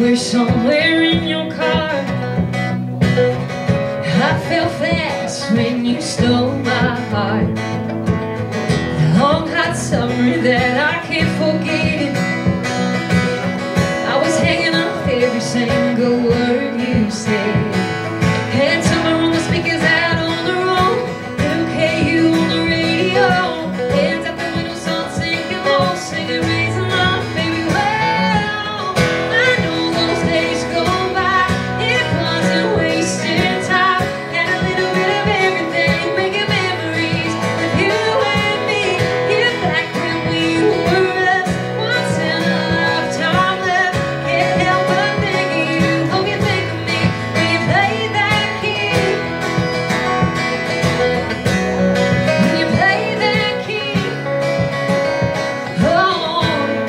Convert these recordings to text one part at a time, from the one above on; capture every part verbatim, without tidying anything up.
were somewhere in your car. I fell fast when you stole my heart. The long hot summer that I can't forget. I was hanging off every single word you said. Had summer on the speakers out on the road. L K U on the radio. Hands out the window, sun sinking low, singing raising love, baby. Well, I know those days go by. It wasn't wasting time. Had a little bit of everything, making memories of you and me. You're back when we were us, once in a lifetime left. Can't help but think of you. Hope you think of me when you play that key. When you play that key. Oh,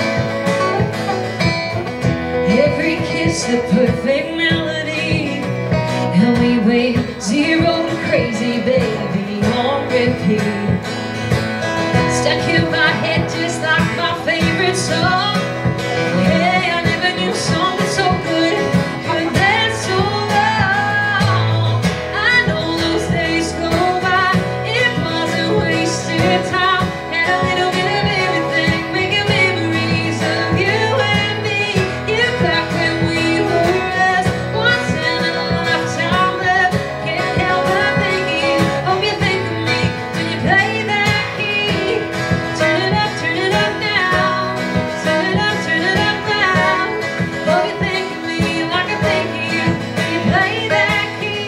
every kiss a perfect melody, and we wait zero to crazy, baby, on repeat. Stuck in my head just like my favorite song. Yeah, I never knew something so good could last so long. I know those days go by. It wasn't wasted time. Had a little bit of everything, making memories of you and me. You're back when we were us, once in a lifetime left. Can't help but think of you. Hope you think of me when you play that key. Turn it up, turn it up now. Turn it up, turn it up now. Hope you think of me like I think of you when you play that key.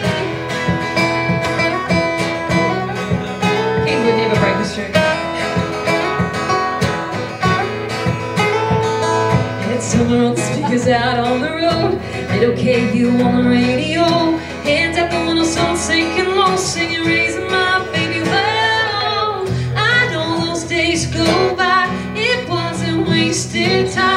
King would never break this trick. Had summer on the speakers out on the road. Little K U on the radio. Hands out the window, sun sinking low, singing raising my baby. Well, I know those days go by. It wasn't wasted time.